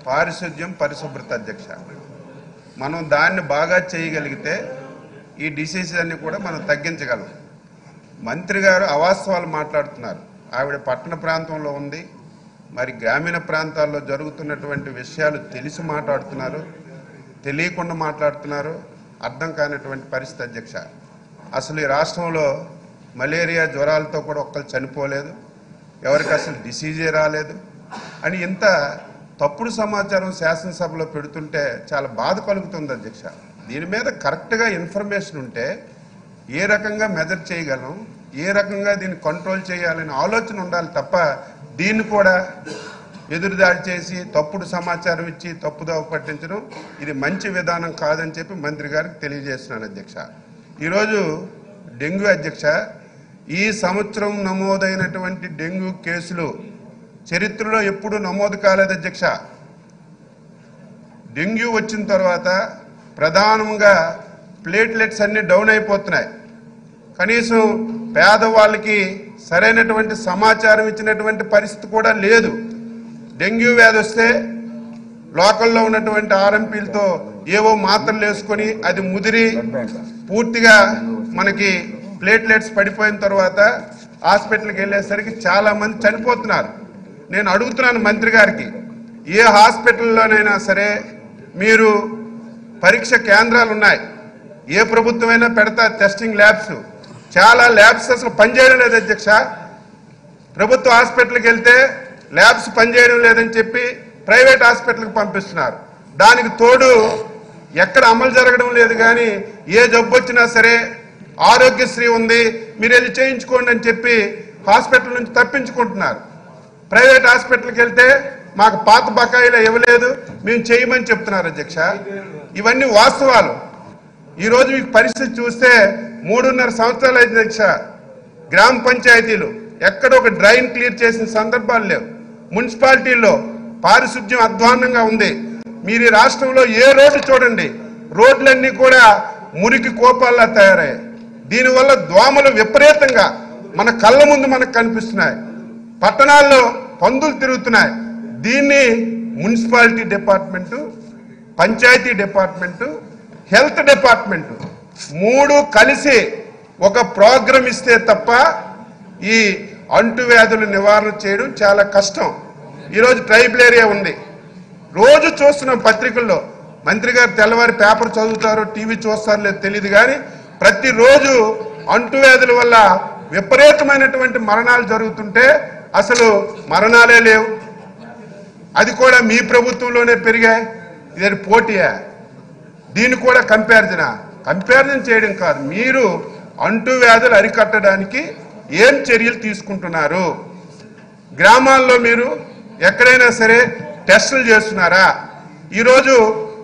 పారిశుద్ధ్యం పరిశుభ్రత అధ్యక్ష. మనం దాన్ని బాగా చేయగలిగితే ఈ డిసీజెస్ అన్ని కూడా మనం తగ్గించగలం. మంత్రి గారు అవాస్తవాలు మాట్లాడుతున్నారు. ఆవిడ పట్టణ ప్రాంతంలో ఉంది, మరి గ్రామీణ ప్రాంతాల్లో జరుగుతున్నటువంటి విషయాలు తెలిసి మాట్లాడుతున్నారు, తెలియకుండా మాట్లాడుతున్నారు. అర్థం కానటువంటి పరిస్థితి అధ్యక్ష. అసలు ఈ రాష్ట్రంలో మలేరియా జ్వరాలతో కూడా ఒక్కరు చనిపోలేదు, ఎవరికి అసలు డిసీజే రాలేదు అని ఇంత తప్పుడు సమాచారం శాసనసభలో పెడుతుంటే చాలా బాధ కలుగుతుంది అధ్యక్ష. దీని మీద కరెక్ట్గా ఇన్ఫర్మేషన్ ఉంటే ఏ రకంగా మెజర్ చేయగలం, ఏ రకంగా దీన్ని కంట్రోల్ చేయాలనే ఆలోచన ఉండాలి తప్ప దీన్ని కూడా ఎదురుదాడి చేసి తప్పుడు సమాచారం ఇచ్చి తప్పుదోవ పట్టించడం ఇది మంచి విధానం కాదని చెప్పి మంత్రి గారికి తెలియజేస్తున్నాను అధ్యక్ష. ఈరోజు డెంగ్యూ అధ్యక్ష, ఈ సంవత్సరం నమోదైనటువంటి డెంగ్యూ కేసులు చరిత్రలో ఎప్పుడు నమోదు కాలేదు అధ్యక్ష. డెంగ్యూ వచ్చిన తర్వాత ప్రధానంగా ప్లేట్లెట్స్ అన్ని డౌన్ అయిపోతున్నాయి. కనీసం పేదవాళ్ళకి సరైనటువంటి సమాచారం ఇచ్చినటువంటి పరిస్థితి కూడా లేదు. డెంగ్యూ వ్యాధి వస్తే లోకల్లో ఉన్నటువంటి ఆర్ఎంపీలతో ఏవో మాత్రలు వేసుకొని అది ముదిరి పూర్తిగా మనకి ప్లేట్లెట్స్ పడిపోయిన తర్వాత హాస్పిటల్కి వెళ్ళేసరికి చాలా మంది చనిపోతున్నారు. నేను అడుగుతున్నాను మంత్రి గారికి, ఏ హాస్పిటల్లోనైనా సరే మీరు పరీక్ష కేంద్రాలు ఉన్నాయి, ఏ ప్రభుత్వమైనా పెడతా టెస్టింగ్ ల్యాబ్స్, చాలా ల్యాబ్స్ అసలు పనిచేయడం లేదు అధ్యక్ష. ప్రభుత్వ హాస్పిటల్కి వెళ్తే ల్యాబ్స్ పనిచేయడం లేదని చెప్పి ప్రైవేట్ హాస్పిటల్కి పంపిస్తున్నారు. దానికి తోడు ఎక్కడ అమలు జరగడం లేదు. కానీ ఏ జబ్బు వచ్చినా సరే ఆరోగ్యశ్రీ ఉంది, మీరు వెళ్ళి చేయించుకోండి అని చెప్పి హాస్పిటల్ నుంచి తప్పించుకుంటున్నారు. ప్రైవేట్ హాస్పిటల్కి వెళ్తే మాకు పాత బకాయిలు ఇవ్వలేదు, మేము చేయమని చెప్తున్నారు అధ్యక్ష. ఇవన్నీ వాస్తవాలు. ఈరోజు మీకు పరిస్థితి చూస్తే 3.5 సంవత్సరాలు అయింది అధ్యక్ష. గ్రామ పంచాయతీలు ఎక్కడ ఒక డ్రైన్ క్లియర్ చేసిన సందర్భాలు లేవు. మున్సిపాలిటీల్లో పారిశుద్ధ్యం అధ్వాన్నంగా ఉంది. మీరు ఈ రాష్ట్రంలో ఏ రోడ్డు చూడండి, రోడ్లన్నీ కూడా మురికి కోపాల్లా తయారయ్యాయి. దీనివల్ల దోమలు విపరీతంగా మన కళ్ళ ముందు మనకు కనిపిస్తున్నాయి. పట్టణాల్లో పందులు తిరుగుతున్నాయి. దీన్ని municipality department, panchayati department, health department 3 కలిసి ఒక ప్రోగ్రాం ఇస్తే తప్ప ఈ అంటువ్యాధుల నివారణ చేయడం చాలా కష్టం. ఈరోజు ట్రైబల్ ఏరియా ఉంది, రోజు చూస్తున్నాం పత్రికల్లో. మంత్రి గారు తెల్లవారి పేపర్ చదువుతారో టీవీ చూస్తారో లేదు తెలియదు, కానీ ప్రతిరోజు అంటువ్యాధుల వల్ల విపరీతమైనటువంటి మరణాలు జరుగుతుంటే అసలు మరణాలే లేవు. అది కూడా మీ ప్రభుత్వంలోనే పెరిగాయి. ఇది పోటీయా? దీన్ని కూడా కంపారిజన్ చేయడం కాదు. మీరు అంటువ్యాధులు అరికట్టడానికి ఏం చర్యలు తీసుకుంటున్నారు? గ్రామాల్లో మీరు ఎక్కడైనా సరే టెస్టులు చేస్తున్నారా? ఈరోజు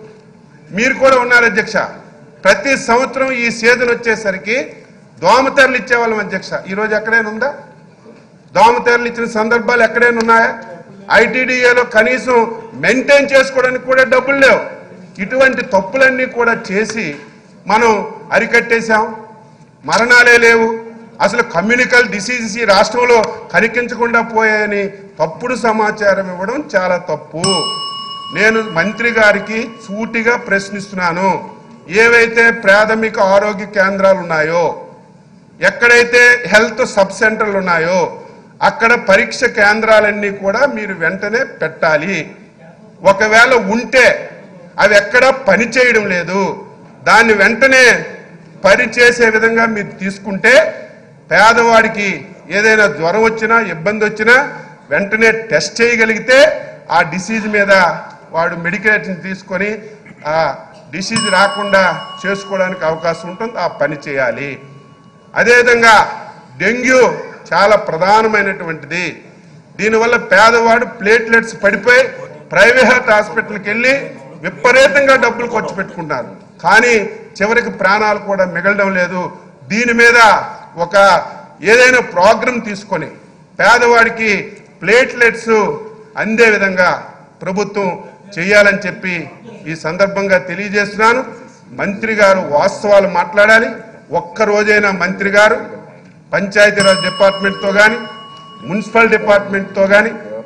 మీరు కూడా ఉన్నారు అధ్యక్ష. ప్రతి సంవత్సరం ఈ సీజన్ వచ్చేసరికి దోమతెరలు ఇచ్చేవాళ్ళం అధ్యక్ష. ఈరోజు ఎక్కడైనా ఉందా? దోమతెరలు ఇచ్చిన సందర్భాలు ఎక్కడైనా ఉన్నాయా? ఐటీడీఏలో కనీసం మెయింటైన్ చేసుకోవడానికి కూడా డబ్బులు లేవు. ఇటువంటి తప్పులన్నీ కూడా చేసి మనం అరికట్టేశాం. మరణాలే లేవు. అసలు కమ్యూనికల్ డిసీజెస్ ఈ రాష్ట్రంలో కనిపించకుండా పోయాయని తప్పుడు సమాచారం ఇవ్వడం చాలా తప్పు. నేను మంత్రి గారికి సూటిగా ప్రశ్నిస్తున్నాను. ఏవైతే ప్రాథమిక ఆరోగ్య కేంద్రాలు ఉన్నాయో, ఎక్కడైతే హెల్త్ సబ్ సెంటర్లు ఉన్నాయో అక్కడ పరీక్ష కేంద్రాలన్నీ కూడా మీరు వెంటనే పెట్టాలి. ఒకవేళ ఉంటే అవి ఎక్కడా పని చేయడం లేదు, దాన్ని వెంటనే పని చేసే విధంగా మీరు తీసుకుంటే పేదవాడికి ఏదైనా జ్వరం వచ్చినా ఇబ్బంది వచ్చినా వెంటనే టెస్ట్ చేయగలిగితే ఆ డిసీజ్ మీద వాడు మెడికేషన్ తీసుకొని ఆ డిసీజ్ రాకుండా చేసుకోవడానికి అవకాశం ఉంటుంది. ఆ పని చేయాలి. అదేవిధంగా డెంగ్యూ చాలా ప్రధానమైనటువంటిది. దీనివల్ల పేదవాడు ప్లేట్లెట్స్ పడిపోయి ప్రైవేట్ హాస్పిటల్కి వెళ్ళి విపరీతంగా డబ్బులు ఖర్చు పెట్టుకుంటారు, కానీ చివరికి ప్రాణాలు కూడా మిగలడం లేదు. దీని మీద ఒక ఏదైనా ప్రోగ్రాం తీసుకొని పేదవాడికి ప్లేట్లెట్స్ అందే విధంగా ప్రభుత్వం చేయాలని చెప్పి ఈ సందర్భంగా తెలియజేస్తున్నాను. మంత్రి గారు వాస్తవాలు మాట్లాడాలి. ఒక్కరోజైనా మంత్రి గారు పంచాయతీరాజ్ డిపార్ట్మెంట్తో కానీ మున్సిపల్ డిపార్ట్మెంట్తో కానీ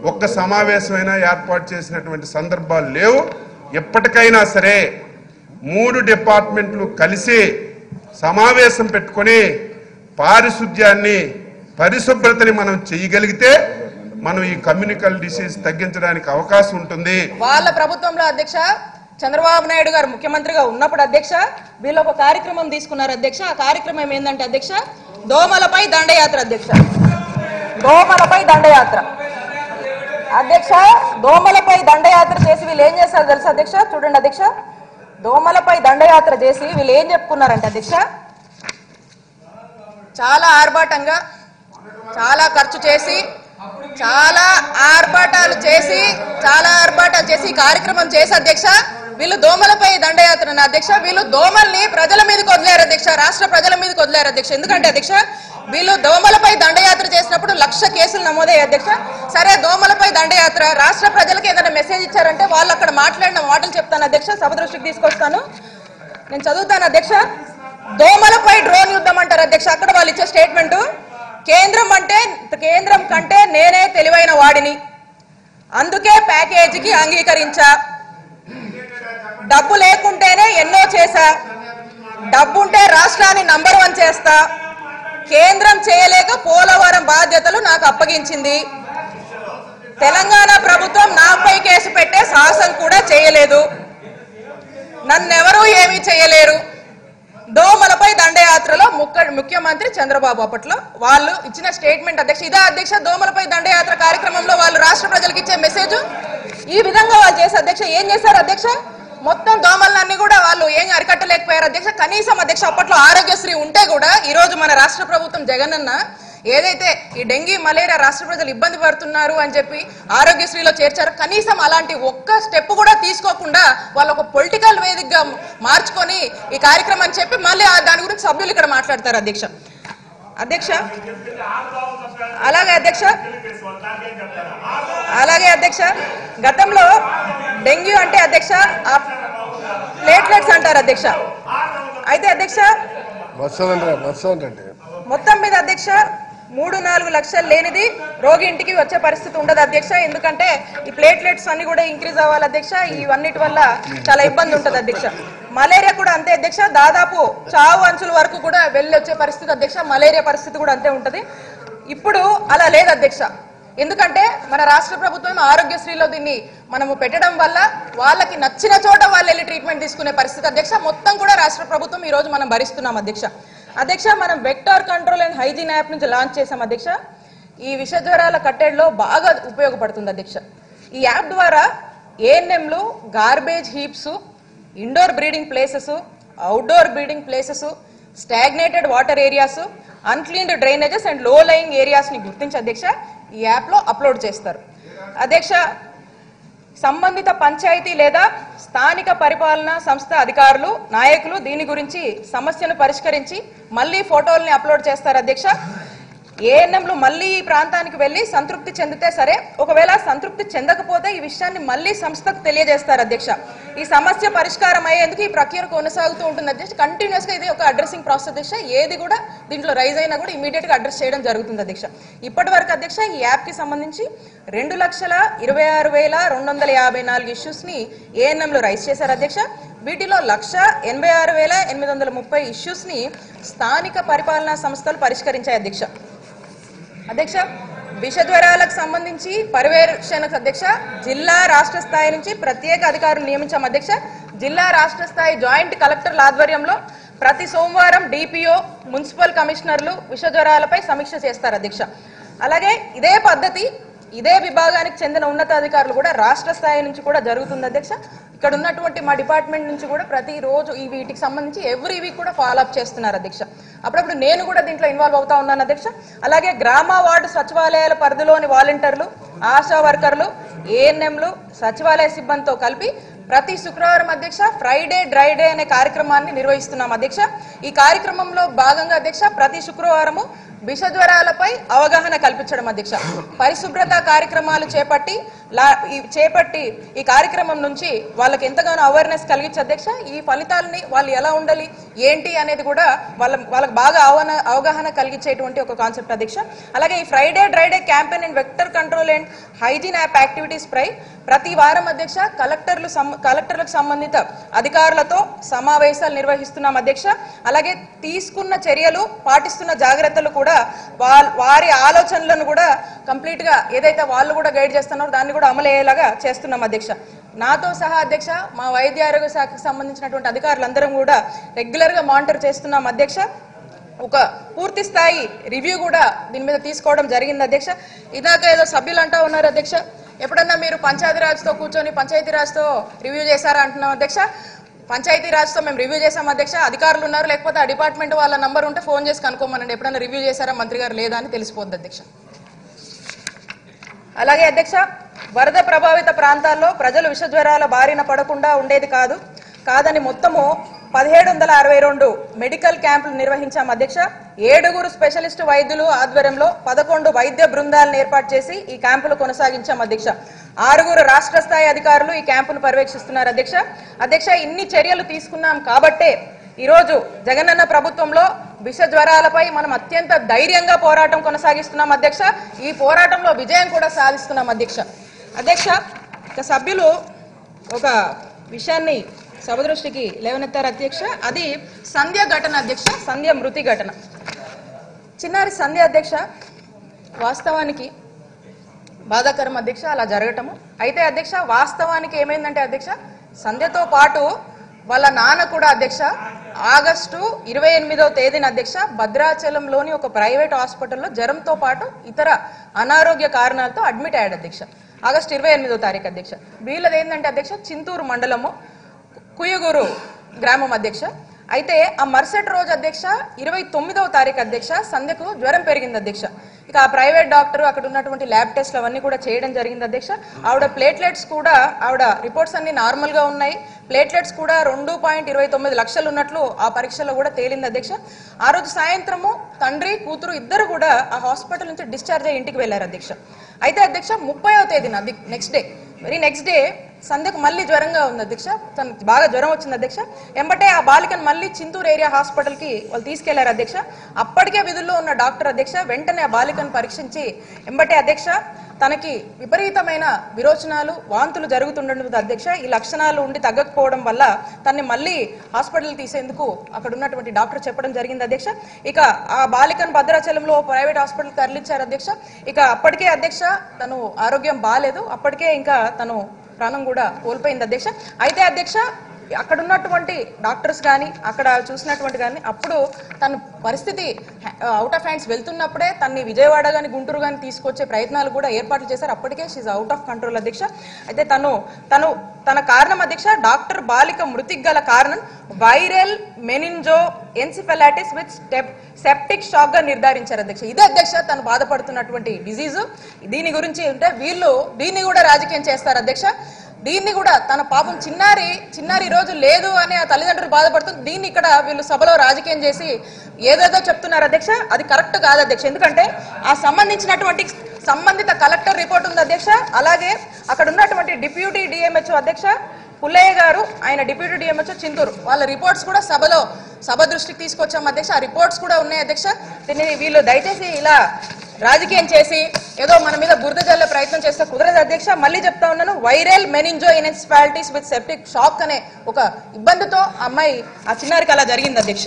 ఒక్క సమావేశమైనా ఏర్పాటు చేసినటువంటి సందర్భాలు లేవు. ఎప్పటికైనా సరే 3 డిపార్ట్మెంట్లు కలిసి సమావేశం పెట్టుకొని పారిశుధ్యాన్ని పరిశుభ్రతని మనం చేయగలిగితే మనం ఈ కమ్యూనికల్ డిసీజ్ తగ్గించడానికి అవకాశం ఉంటుంది. వాళ్ళ ప్రభుత్వంలో అధ్యక్ష చంద్రబాబు నాయుడు గారు ముఖ్యమంత్రిగా ఉన్నప్పుడు అధ్యక్ష వీళ్ళు ఒక కార్యక్రమం తీసుకున్నారు అధ్యక్ష. ఆ కార్యక్రమం ఏంటంటే అధ్యక్ష దోమలపై దండయాత్ర అధ్యక్ష. దోమలపై దండయాత్ర అధ్యక్ష. దోమలపై దండయాత్ర చేసి వీళ్ళు ఏం చేస్తారు తెలుసా అధ్యక్ష? చూడండి అధ్యక్ష, దోమలపై దండయాత్ర చేసి వీళ్ళు ఏం చెప్పుకున్నారంటే అధ్యక్ష, చాలా ఆర్భాటంగా చాలా ఖర్చు చేసి చాలా ఆర్భాటాలు చేసి కార్యక్రమం చేసి అధ్యక్ష వీళ్ళు దోమలపై దండయాత్ర అధ్యక్ష. వీళ్ళు దోమల్ని ప్రజల మీదకి వదిలేరు అధ్యక్ష, రాష్ట్ర ప్రజల మీదకి వదిలేరు అధ్యక్ష. ఎందుకంటే అధ్యక్ష వీళ్ళు దోమలపై దండయాత్ర చేసినప్పుడు 1,00,000 కేసులు నమోదయ్యాయి అధ్యక్ష. సరే దోమలపై దండయాత్ర రాష్ట్ర ప్రజలకు ఏదైనా మెసేజ్ ఇచ్చారంటే వాళ్ళు అక్కడ మాట్లాడిన మాటలు చెప్తాను అధ్యక్ష, సభ దృష్టికి తీసుకొస్తాను, నేను చదువుతాను అధ్యక్ష. దోమలపై డ్రోన్ యుద్ధం అంటారు అధ్యక్ష. అక్కడ వాళ్ళు ఇచ్చే స్టేట్మెంట్, కేంద్రం కంటే నేనే తెలివైన వాడిని, అందుకే ప్యాకేజీకి అంగీకరించా, డబ్బు లేకుంటేనే ఎన్నో చేశా, డబ్బుంటే రాష్ట్రాన్ని నంబర్ 1 చేస్తా, కేంద్రం చేయలేక పోలవరం బాధ్యతలు నాకు అప్పగించింది, తెలంగాణ ప్రభుత్వం నాపై కేసు పెట్టే సాహసం కూడా చేయలేదు, నన్నెవరూ ఏమీ చేయలేరు. దోమలపై దండయాత్రలో ముఖ్యమంత్రి చంద్రబాబు అప్పట్లో వాళ్ళు ఇచ్చిన స్టేట్మెంట్ అధ్యక్ష. ఇదే అధ్యక్ష దోమలపై దండయాత్ర కార్యక్రమంలో వాళ్ళు రాష్ట్ర ప్రజలకు ఇచ్చే మెసేజ్. ఈ విధంగా వాళ్ళు చేసే అధ్యక్ష ఏం చేశారు అధ్యక్ష, మొత్తం దోమలన్నీ కూడా వాళ్ళు ఏం అరికట్టలేకపోయారు అధ్యక్ష. కనీసం అధ్యక్ష అప్పట్లో ఆరోగ్యశ్రీ ఉంటే కూడా ఈ రోజు మన రాష్ట్ర ప్రభుత్వం జగనన్న ఏదైతే ఈ డెంగీ మలేరియా రాష్ట్ర ప్రజలు ఇబ్బంది పడుతున్నారు అని చెప్పి ఆరోగ్యశ్రీలో చేర్చారు, కనీసం అలాంటి ఒక్క స్టెప్ కూడా తీసుకోకుండా వాళ్ళు ఒక పొలిటికల్ వేదికగా మార్చుకొని ఈ కార్యక్రమం చెప్పి మళ్ళీ దాని గురించి సభ్యులు ఇక్కడ మాట్లాడతారు అధ్యక్ష. అలాగే అధ్యక్ష గతంలో డెంగ్యూ అంటే అధ్యక్ష ప్లేట్లెట్స్ అంటారు అధ్యక్ష. అయితే అధ్యక్ష మొత్తం మీద అధ్యక్ష 3-4 లక్షలు లేనిది రోగి ఇంటికి వచ్చే పరిస్థితి ఉండదు అధ్యక్ష. ఎందుకంటే ఈ ప్లేట్లెట్స్ అన్ని కూడా ఇంక్రీజ్ అవ్వాలి అధ్యక్ష. ఇవన్నిటి వల్ల చాలా ఇబ్బంది ఉంటుంది అధ్యక్ష. మలేరియా కూడా అంతే అధ్యక్ష, దాదాపు చావు అంచుల వరకు కూడా వెళ్ళి వచ్చే పరిస్థితి అధ్యక్ష. మలేరియా పరిస్థితి కూడా అంతే ఉంటుంది. ఇప్పుడు అలా లేదు అధ్యక్ష. ఎందుకంటే మన రాష్ట్ర ప్రభుత్వం ఆరోగ్యశ్రీలో దీన్ని మనము పెట్టడం వల్ల వాళ్ళకి నచ్చిన చోట వాళ్ళు వెళ్ళి ట్రీట్మెంట్ తీసుకునే పరిస్థితి అధ్యక్ష. మొత్తం కూడా రాష్ట్ర ప్రభుత్వం ఈ రోజు మనం భరిస్తున్నాం అధ్యక్ష. మనం vector control and hygiene app నుంచి లాంచ్ చేసాం అధ్యక్ష. ఈ విష జ్వరాల కట్టడిలో బాగా ఉపయోగపడుతుంది అధ్యక్ష. ఈ యాప్ ద్వారా ఏఎన్ఎంలు garbage heaps, indoor breeding places, outdoor breeding places, stagnated water areas, uncleaned drainages and low lying areas ని గుర్తించి అధ్యక్ష ఈ యాప్ లో అప్లోడ్ చేస్తారు అధ్యక్ష. సంబంధిత పంచాయతీ లేదా స్థానిక పరిపాలనా సంస్థ అధికారులు నాయకులు దీని గురించి సమస్యను పరిష్కరించి మళ్ళీ ఫోటోల్ని అప్లోడ్ చేస్తారు అధ్యక్ష. ఏఎన్ఎంలు మళ్ళీ ఈ ప్రాంతానికి వెళ్ళి సంతృప్తి చెందితే సరే, ఒకవేళ సంతృప్తి చెందకపోతే ఈ విషయాన్ని మళ్ళీ సంస్థకు తెలియజేస్తారు అధ్యక్ష. ఈ సమస్య పరిష్కారం అయ్యేందుకు ఈ ప్రక్రియ కొనసాగుతూ ఉంటుంది అధ్యక్ష. కంటిన్యూస్ గా ఇది ఒక అడ్రసింగ్ ప్రాసెస్ అధ్యక్ష. ఏది కూడా దీంట్లో రైజ్ అయినా కూడా ఇమీడియట్ గా అడ్రస్ చేయడం జరుగుతుంది అధ్యక్ష. ఇప్పటి వరకు అధ్యక్ష ఈ యాప్ కి సంబంధించి 2,26,254 ఇష్యూస్ ని ఏఎన్ఎంలు రైజ్ చేశారు అధ్యక్ష. వీటిలో 1,86,830 ఇష్యూస్ ని స్థానిక పరిపాలనా సంస్థలు పరిష్కరించాయి అధ్యక్ష. విష జ్వరాలకు సంబంధించి పర్యవేక్షణకు అధ్యక్ష జిల్లా రాష్ట్ర స్థాయి నుంచి ప్రత్యేక అధికారులు నియమించాం అధ్యక్ష. జిల్లా రాష్ట్ర స్థాయి జాయింట్ కలెక్టర్ల ఆధ్వర్యంలో ప్రతి సోమవారం డిపిఓ, మున్సిపల్ కమిషనర్లు విష జ్వరాలపై సమీక్ష చేస్తారు అధ్యక్ష. అలాగే ఇదే పద్ధతి ఇదే విభాగానికి చెందిన ఉన్నతాధికారులు కూడా రాష్ట్ర స్థాయి నుంచి కూడా జరుగుతుంది అధ్యక్ష. ఇక్కడ ఉన్నటువంటి మా డిపార్ట్మెంట్ నుంచి కూడా ప్రతిరోజు ఈ వీటికి సంబంధించి ఎవ్రీ వీక్ కూడా ఫాలో అప్ చేస్తున్నారు అధ్యక్ష. అప్పుడప్పుడు నేను కూడా దీంట్లో ఇన్వాల్వ్ అవుతా ఉన్నాను అధ్యక్ష. అలాగే గ్రామ వార్డు సచివాలయాల పరిధిలోని వాలంటీర్లు, ఆశా వర్కర్లు, ఏఎన్ఎంలు, సచివాలయ సిబ్బందితో కలిపి ప్రతి శుక్రవారం అధ్యక్ష ఫ్రైడే డ్రై డే అనే కార్యక్రమాన్ని నిర్వహిస్తున్నాం అధ్యక్ష. ఈ కార్యక్రమంలో భాగంగా అధ్యక్ష ప్రతి శుక్రవారము విషజ్వరాలపై అవగాహన కల్పించడం అధ్యక్ష. పరిశుభ్రత కార్యక్రమాలు చేపట్టి ఈ కార్యక్రమం నుంచి వాళ్ళకి ఎంతగానో అవేర్నెస్ కలిగించే అధ్యక్ష. ఈ ఫలితాలని వాళ్ళు ఎలా ఉండాలి ఏంటి అనేది కూడా వాళ్ళకి బాగా అవగాహన కలిగించేటువంటి ఒక కాన్సెప్ట్ అధ్యక్ష. అలాగే ఈ Friday dry day campaign and vector control and hygiene app activities పై ప్రతి వారం అధ్యక్ష కలెక్టర్లకు సంబంధిత అధికారులతో సమావేశాలు నిర్వహిస్తున్నాం అధ్యక్ష. అలాగే తీసుకున్న చర్యలు పాటిస్తున్న జాగ్రత్తలు కూడా వారి ఆలోచనలను కూడా కంప్లీట్ గా ఏదైతే వాళ్ళు కూడా గైడ్ చేస్తున్నారో దాన్ని కూడా అమలు అయ్యేలాగా చేస్తున్నాం అధ్యక్ష. నాతో సహా అధ్యక్ష మా వైద్య ఆరోగ్య శాఖకు సంబంధించినటువంటి అధికారులందరం కూడా రెగ్యులర్ గా మానిటర్ చేస్తున్నాం అధ్యక్ష. ఒక పూర్తి స్థాయి రివ్యూ కూడా దీని మీద తీసుకోవడం జరిగింది అధ్యక్ష. ఇదాక ఏదో సభ్యులు అంటా ఉన్నారు అధ్యక్ష, ఎప్పుడన్నా మీరు పంచాయతీరాజ్తో కూర్చొని పంచాయతీరాజ్తో రివ్యూ చేశారా అంటున్నాం అధ్యక్ష. పంచాయతీరాజ్తో మేము రివ్యూ చేసాం అధ్యక్ష. అధికారులు ఉన్నారు, లేకపోతే ఆ డిపార్ట్మెంట్ వాళ్ళ నంబర్ ఉంటే ఫోన్ చేసి కనుక్కోమనండి, ఎప్పుడన్నా రివ్యూ చేశారా మంత్రి గారు లేదా అని తెలిసిపోద్ది అధ్యక్ష. అలాగే అధ్యక్ష, వరద ప్రభావిత ప్రాంతాల్లో ప్రజలు విషజ్వరాల బారిన పడకుండా ఉండేది కాదని మొత్తము 1762 మెడికల్ క్యాంపులు నిర్వహించాం అధ్యక్ష. 7 స్పెషలిస్టు వైద్యులు ఆధ్వర్యంలో 11 వైద్య బృందాలను ఏర్పాటు చేసి ఈ క్యాంపులు కొనసాగించాం అధ్యక్ష. 6 రాష్ట్ర స్థాయి అధికారులు ఈ క్యాంపును పర్యవేక్షిస్తున్నారు అధ్యక్ష. ఇన్ని చర్యలు తీసుకున్నాం కాబట్టే ఈరోజు జగనన్న ప్రభుత్వంలో విష జ్వరాలపై మనం అత్యంత ధైర్యంగా పోరాటం కొనసాగిస్తున్నాం అధ్యక్ష. ఈ పోరాటంలో విజయం కూడా సాధిస్తున్నాం అధ్యక్ష. ఇక సభ్యులు ఒక విషయాన్ని సభ దృష్టికి లేవనెత్తారు అధ్యక్ష. అది సంధ్య ఘటన అధ్యక్ష, సంధ్య మృతి ఘటన. చిన్నారి సంధ్య అధ్యక్ష వాస్తవానికి బాధాకరం అధ్యక్ష అలా జరగటము. అయితే అధ్యక్ష వాస్తవానికి ఏమైందంటే అధ్యక్ష, సంధ్యతో పాటు వాళ్ళ నాన్న కూడా అధ్యక్ష ఆగస్టు 28వ తేదీన అధ్యక్ష భద్రాచలంలోని ఒక ప్రైవేట్ హాస్పిటల్లో జ్వరంతో పాటు ఇతర అనారోగ్య కారణాలతో అడ్మిట్ అయ్యాడు అధ్యక్ష. ఆగస్టు 28వ తారీఖు అధ్యక్ష. వీళ్ళది ఏంటంటే అధ్యక్ష చింతూరు మండలము కుయ్యగూరు గ్రామం అధ్యక్ష. అయితే ఆ మరుసటి రోజు అధ్యక్ష 29వ తారీఖు అధ్యక్ష సంధ్యకు జ్వరం పెరిగింది అధ్యక్ష. ఇక ఆ ప్రైవేట్ డాక్టర్ అక్కడ ఉన్నటువంటి ల్యాబ్ టెస్ట్లు అవన్నీ కూడా చేయడం జరిగింది అధ్యక్ష. ఆవిడ ప్లేట్లెట్స్ కూడా ఆవిడ రిపోర్ట్స్ అన్ని నార్మల్ గా ఉన్నాయి. ప్లేట్లెట్స్ కూడా 2.29 లక్షలు ఉన్నట్లు ఆ పరీక్షలో కూడా తేలింది అధ్యక్ష. ఆ రోజు సాయంత్రము తండ్రి కూతురు ఇద్దరు కూడా ఆ హాస్పిటల్ నుంచి డిశ్చార్జ్ అయ్యి ఇంటికి వెళ్లారు అధ్యక్ష. అయితే అధ్యక్ష 30వ తేదీన నెక్స్ట్ డే సంధ్యకు మళ్ళీ జ్వరంగా ఉంది అధ్యక్ష. తనకు బాగా జ్వరం వచ్చింది అధ్యక్ష. ఎంబటే ఆ బాలికను మళ్ళీ చింతూరు ఏరియా హాస్పిటల్ కి వాళ్ళు తీసుకెళ్లారు అధ్యక్ష. అప్పటికే విధుల్లో ఉన్న డాక్టర్ అధ్యక్ష వెంటనే ఆ బాలికను పరీక్షించి ఎంబటే అధ్యక్ష తనకి విపరీతమైన విరోచనాలు వాంతులు జరుగుతుండడం అధ్యక్ష. ఈ లక్షణాలు ఉండి తగ్గకపోవడం వల్ల తనని మళ్ళీ హాస్పిటల్ తీసేందుకు అక్కడ ఉన్నటువంటి డాక్టర్ చెప్పడం జరిగింది అధ్యక్ష. ఇక ఆ బాలికను భద్రాచలంలో ప్రైవేట్ హాస్పిటల్ తరలించారు అధ్యక్ష. ఇక అప్పటికే అధ్యక్ష తను ఆరోగ్యం బాగాలేదు, అప్పటికే ఇంకా తను ప్రాణం కూడా కోల్పోయింది అధ్యక్ష. అయితే అధ్యక్ష అక్కడ ఉన్నటువంటి డాక్టర్స్ కానీ అక్కడ చూసినటువంటి కానీ అప్పుడు తన పరిస్థితి అవుట్ ఆఫ్ హ్యాండ్స్ వెళ్తున్నప్పుడే తనని విజయవాడ కానీ గుంటూరు కానీ తీసుకొచ్చే ప్రయత్నాలు కూడా ఏర్పాట్లు చేశారు. అప్పటికే షీజ్ అవుట్ ఆఫ్ కంట్రోల్ అధ్యక్ష. అయితే తన కారణం అధ్యక్ష డాక్టర్ బాలిక మృతికి గల కారణం viral meningoencephalitis with septic shock గా నిర్ధారించారు అధ్యక్ష. ఇదే అధ్యక్ష తను బాధపడుతున్నటువంటి డిజీజ్. దీని గురించి అంటే వీళ్ళు దీన్ని కూడా రాజకీయం చేస్తారు అధ్యక్ష. దీన్ని కూడా తన పాపం చిన్నారి రోజు లేదు అని ఆ తల్లిదండ్రులు బాధపడుతుంది. దీన్ని ఇక్కడ వీళ్ళు సభలో రాజకీయం చేసి ఏదేదో చెప్తున్నారు అధ్యక్ష. అది కరెక్ట్ కాదు అధ్యక్ష. ఎందుకంటే ఆ సంబంధిత కలెక్టర్ రిపోర్ట్ ఉంది అధ్యక్ష. అలాగే అక్కడ ఉన్నటువంటి డిప్యూటీ డిఎంహెచ్ఓ అధ్యక్ష పుల్లయ్య గారు, ఆయన డిప్యూటీ డిఎంహెచ్ఓ చింతూరు, వాళ్ళ రిపోర్ట్స్ కూడా సభ దృష్టికి తీసుకొచ్చాం అధ్యక్ష. ఆ రిపోర్ట్స్ కూడా ఉన్నాయి అధ్యక్ష. దీన్ని వీళ్ళు దయచేసి ఇలా రాజకీయం చేసి ఏదో మన మీద బురద జల్లే ప్రయత్నం చేస్తే కుదరదు అధ్యక్ష. మళ్ళీ చెప్తా ఉన్నాను, viral meningoencephalitis with septic shock అనే ఒక ఇబ్బందితో అమ్మాయి ఆ చిన్నారికి అలా జరిగింది అధ్యక్ష.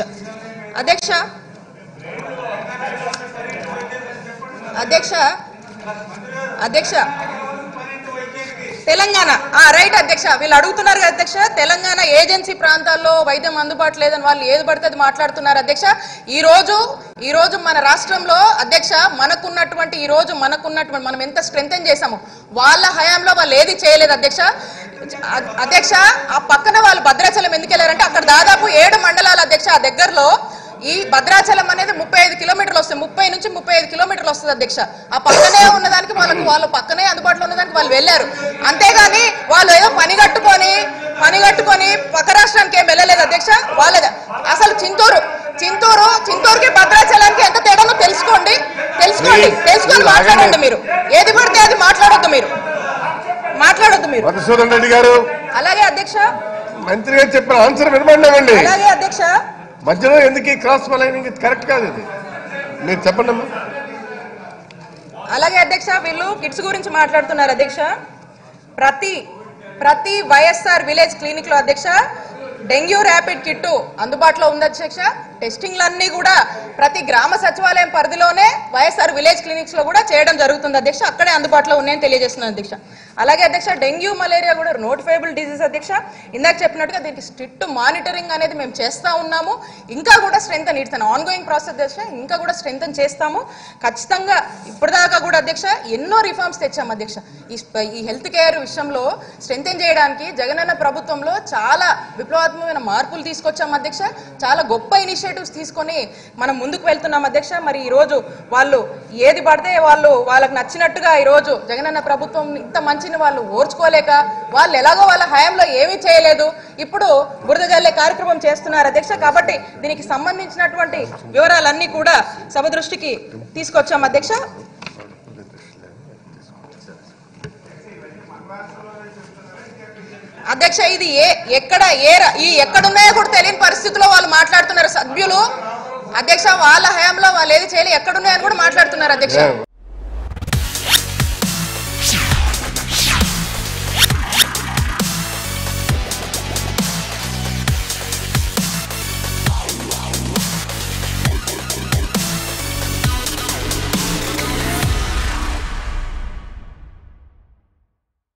అధ్యక్ష తెలంగాణ రైట్ అధ్యక్ష. వీళ్ళు అడుగుతున్నారు కదా అధ్యక్ష, తెలంగాణ ఏజెన్సీ ప్రాంతాల్లో వైద్యం అందుబాటు లేదని వాళ్ళు ఏది పడితే అది మాట్లాడుతున్నారు అధ్యక్ష. ఈ రోజు మన రాష్ట్రంలో అధ్యక్ష మనకున్నటువంటి మనం ఎంత స్ట్రెంథెన్ చేశాము, వాళ్ళ హయాంలో వాళ్ళు ఏది చేయలేదు అధ్యక్ష. ఆ పక్కన వాళ్ళు భద్రాచలం ఎందుకు వెళ్ళారంటే అక్కడ దాదాపు 7 మండలాలు అధ్యక్ష. ఆ దగ్గరలో ఈ భద్రాచలం అనేది 35 కిలోమీటర్లు వస్తుంది, 30 నుంచి 35 కిలోమీటర్లు వస్తుంది అధ్యక్ష. ఆ పక్కనే ఉన్నదానికి వాళ్ళ పక్కనే అందుబాటులో ఉన్నదానికి వాళ్ళు వెళ్ళారు. అంతేగాని వాళ్ళు ఏదో పని కట్టుకొని పక్క రాష్ట్రానికి ఏం వెళ్ళలేదు అధ్యక్ష. అసలు చింతూరుకి భద్రాచలానికి ఎంత తేడానో తెలుసుకొని మాట్లాడండి. మీరు ఏది పడితే అది మాట్లాడొద్దు మీరు. మధుసూదన్ రెడ్డి గారు అలాగే అధ్యక్ష మంత్రి గారు చెప్పిన ఆన్సర్ వినమండి. అలాగే అధ్యక్ష మధ్యలో ఎందుకు క్రాస్ లైనింగ్ కరెక్ట్ కాదు, ఇది మీరు చెప్పండి అమ్మా. అలాగే అధ్యక్ష వీళ్ళు కిట్స్ గురించి మాట్లాడుతున్నారు అధ్యక్ష. ప్రతి వైఎస్ఆర్ విలేజ్ క్లినిక్ లో అధ్యక్ష డెంగ్యూ ర్యాపిడ్ కిట్ అందుబాటులో ఉంది అధ్యక్ష. టెస్టింగ్లన్నీ కూడా ప్రతి గ్రామ సచివాలయం పరిధిలోనే వైఎస్ఆర్ విలేజ్ క్లినిక్స్ లో కూడా చేయడం జరుగుతుంది అధ్యక్ష. అక్కడే అందుబాటులో ఉన్నాయని తెలియజేస్తున్నాను అధ్యక్ష. అలాగే అధ్యక్ష డెంగ్యూ మలేరియా కూడా నోటిఫైబుల్ డిజీజ్ అధ్యక్ష. ఇందాక చెప్పినట్టుగా దీనికి స్ట్రిక్ట్ మానిటరింగ్ అనేది మేము చేస్తా ఉన్నాము. ఇంకా కూడా strengthen it's an ongoing process అధ్యక్ష. ఇంకా కూడా స్ట్రెంథన్ చేస్తాము ఖచ్చితంగా. ఇప్పటిదాకా కూడా అధ్యక్ష ఎన్నో రిఫార్మ్స్ తెచ్చాము అధ్యక్ష. ఈ హెల్త్ కేర్ విషయంలో స్ట్రెంథన్ చేయడానికి జగనన్న ప్రభుత్వంలో చాలా విప్లవాత్మకమైన మార్పులు తీసుకొచ్చాము అధ్యక్ష. చాలా గొప్ప ఇనిషియేటివ్స్ తీసుకొని మనం ముందుకు వెళ్తున్నాం అధ్యక్ష. మరి ఈ రోజు వాళ్ళు ఏది పడితే వాళ్ళకి నచ్చినట్టుగా ఈ రోజు జగనన్న ప్రభుత్వం ఇంత మంచిని వాళ్ళు ఓర్చుకోలేక వాళ్ళు ఎలాగో వాళ్ళ హయాంలో ఏమీ చేయలేదు, ఇప్పుడు బురద జల్లే కార్యక్రమం చేస్తున్నారు అధ్యక్ష. కాబట్టి దీనికి సంబంధించినటువంటి వివరాలన్నీ కూడా సభ దృష్టికి తీసుకొచ్చాం అధ్యక్ష. అధ్యక్ష ఇది ఎక్కడున్నాయో కూడా తెలియని పరిస్థితిలో వాళ్ళు మాట్లాడుతున్నారు సభ్యులు అధ్యక్ష. వాళ్ళ హయాంలో వాళ్ళు ఏది చేయలేదు, ఎక్కడున్నాయని కూడా మాట్లాడుతున్నారు అధ్యక్ష.